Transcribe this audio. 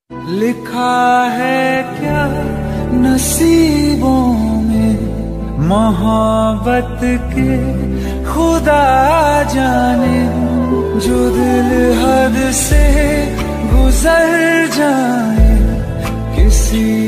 लिखा है क्या नसीबों में मोहब्बत के खुदा जाने, जो दिल हद से गुजर जाए किसी